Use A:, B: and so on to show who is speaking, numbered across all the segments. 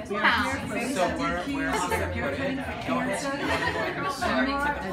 A: 6 pounds.
B: So where I'm going to put it, go ahead. You want to go ahead and start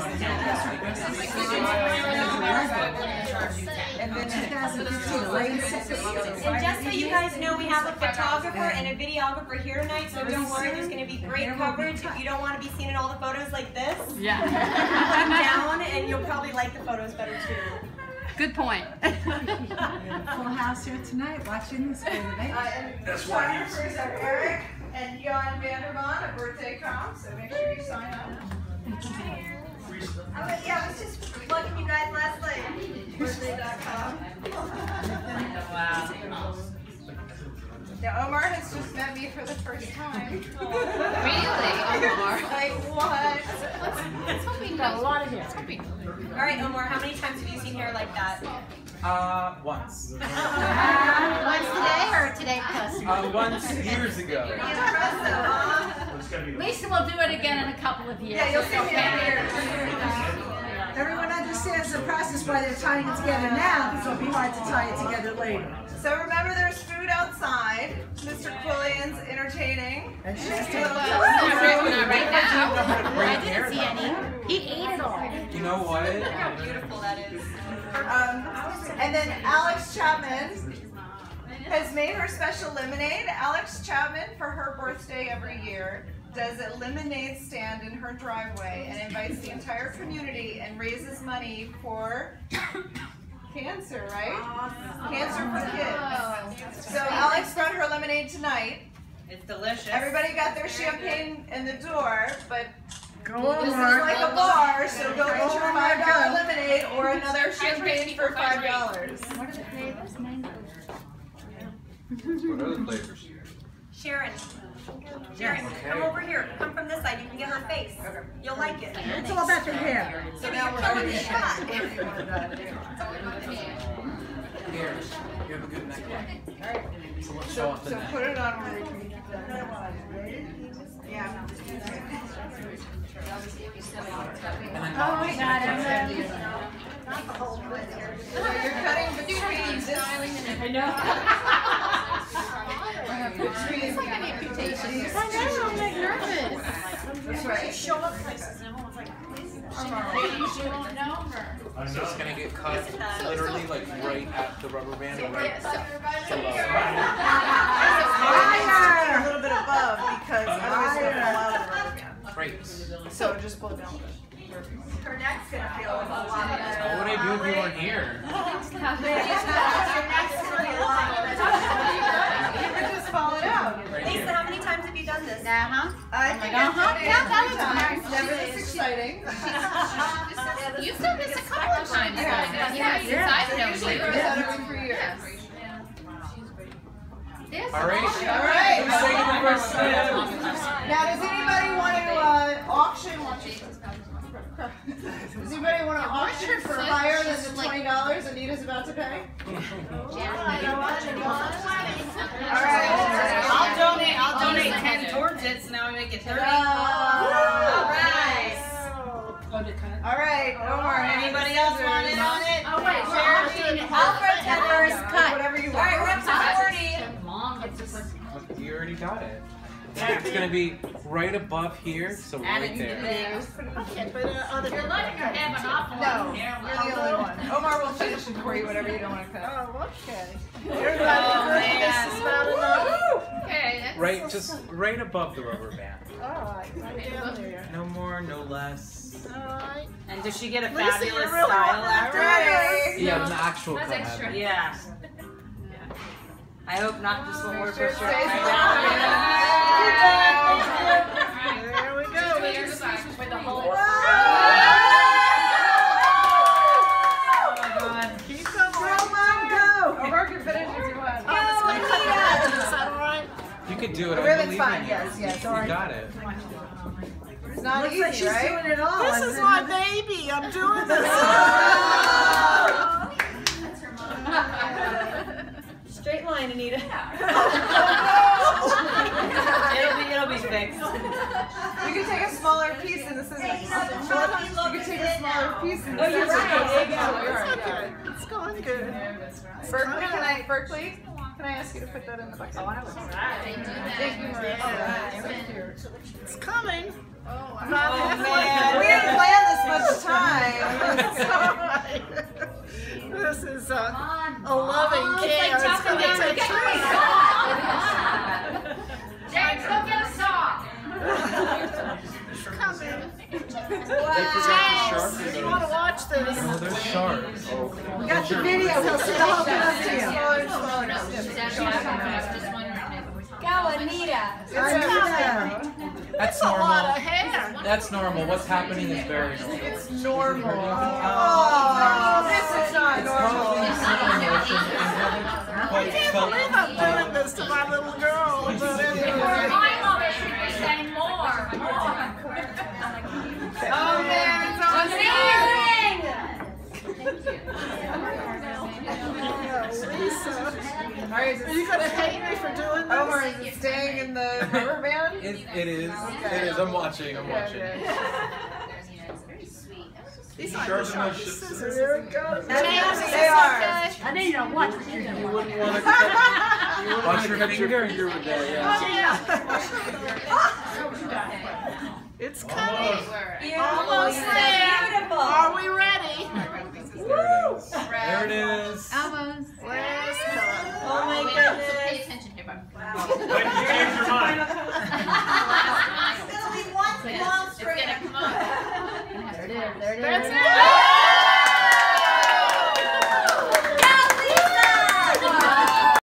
C: And then 2015,
D: and just so you guys know, we have a photographer and a videographer here tonight, so don't worry, there's going to be great coverage. If you don't want to be seen in all the photos like this, come down and you'll probably like the photos better too.
A: Good point.
C: full house here tonight watching this video.
E: That's why photographers are Eric and Jan Vanderman, a birthday comp, so make sure you sign up.
D: Yeah, I was just plugging you guys last night.
E: Birthday.com.
A: Wow.
E: Now Omar has just met me for the first time.
A: Really, Omar?
E: Like what?
A: Let's hope we got a lot of hair.
D: All right, Omar, how many times have you seen hair like that?
B: once.
A: Once today or today plus?
B: Once years ago.
D: Impressive, huh?
A: Lisa will do it again in a couple of years.
E: Yeah, you'll see me here.
C: Everyone understands the process why they're tying it together now, because it'll be hard to tie it together later.
E: So remember, there's food outside. Mr. Qilllian's entertaining.
C: And she's
A: Not right now. I didn't see any. He ate it all.
B: You know what?
D: Look how beautiful that is.
E: And then Alex Chapman has made her special lemonade. Alex Chapman, for her birthday every year, does a lemonade stand in her driveway and invites the entire community and raises money for cancer, right? Cancer for kids. So Alex brought her lemonade tonight.
D: It's delicious.
E: Everybody got their champagne in the door, but
C: Go
E: this is
C: on,
E: like a bar, so go get your $5 lemonade or another champagne for $5.
A: What are the flavors? Mango.
B: What other flavors?
D: Sharon, come over here. Come from this side. You can get her face. You'll like it.
C: It's all about the hair.
D: So now we're killing the shot.
B: Here, you have a good neck. So let's show off the
E: So
B: neck.
E: put it on where we can get that. Yeah.
A: Oh my God, I'm ready.
E: So you're cutting between this.
A: I know.
E: Between
A: I know, I'm like nervous.
E: That's right.
D: Show up places and everyone's like,
A: You won't know her.
B: So it's gonna get cut literally like right at the rubber band, right below.
E: A little bit above because otherwise it'll fall out of the rubber band.
B: Great.
E: So just pull it down. Her neck's gonna feel a lot better.
B: What would I do if you weren't here?
E: Your neck's gonna be a lot better. You could just fall it out.
D: Lisa, how many times have you done this?
E: I think I've done it every time. It's never this exciting.
A: You've done this a couple of times. Yeah, since I've known
E: Usually
A: you.
E: goes out every 3 years.
B: All right.
E: All right.
B: Who's taking the first step?
E: Now, does anybody want to auction? Does anybody want to auction for higher than the $20 Anita's about to pay? All right.
F: I'll donate 10 towards it, so now we make it 30.
E: All right. All right. Omar,
F: Anybody else want in on it?
A: Oh wait,
D: I'll throw 10 first.
E: cut. Whatever you
D: All right, we're
E: want.
D: up to 40.
A: Mom, it's just like
B: You already got it. It's gonna be right above here, so right there.
A: you're letting her have an awful lot
E: No,
A: of hair.
E: you're the only one. Omar will finish it for you, whatever you don't want to cut.
C: Oh, okay.
F: Oh, man.
A: Okay, that's
B: Right, just right above the rubber band.
C: Oh,
B: No more, no less.
F: And does she get a fabulous style after it?
E: Ready?
B: Yeah, an actual
A: That's
B: cut.
A: extra.
F: Yeah. I hope not just when we're for sure.
E: Stays
C: there we go.
A: for the whole.
C: Keep going. Go, Mom, go.
E: Omar can finish if you want.
C: Is that all right?
B: You could do it.
E: The
B: I
E: ribbon's
B: believe
E: fine,
B: in
E: yes,
B: you.
E: yes.
B: You got it.
E: It's not
C: Looks
E: easy,
C: like she's
E: right?
C: doing it all.
G: This is my baby. I'm doing this.
D: Straight line, Anita.
F: It'll be fixed.
E: You can take a smaller piece and this is. You can take a smaller piece and this
D: you're
E: is.
D: right.
E: Yeah,
G: It's going good.
E: Berkeley, can I, Berkeley? Can I ask you to put that in the box?
C: Oh, I was
A: They do that.
E: Thank you, Maria.
G: It's coming.
E: Oh, man. We didn't plan this much time.
G: This is a loving care. It's going to take
A: James, go get a saw.
G: It's coming.
B: They forgot the shark.
G: You want to watch this?
B: Oh, there's sharks. Oh.
C: We got the video. He'll see the whole thing up to you.
D: Go, Anita.
C: It's coming.
B: That's
G: A lot of
B: normal.
G: hair.
B: That's normal. What's happening is very normal.
G: It's normal.
E: Oh, this is not
B: It's
E: normal.
B: probably some emotion and haven't
G: I
B: quite
G: can't
B: felt.
G: believe I'm doing this to my little girl. But anyway.
A: My mother should be saying more.
E: Oh, man, it's
G: Lisa, are you going to hate me for doing this?
E: Omar, is it staying in the rubber band?
B: It is. It is. I'm watching. I'm watching.
G: These are
B: Sharp
G: the
B: enough
G: sharpest
B: shit.
G: scissors. Here it goes.
E: They are.
C: I need to watch what you're doing.
B: You wouldn't want to watch your finger with that. Yeah.
G: It's coming.
D: Almost
G: there.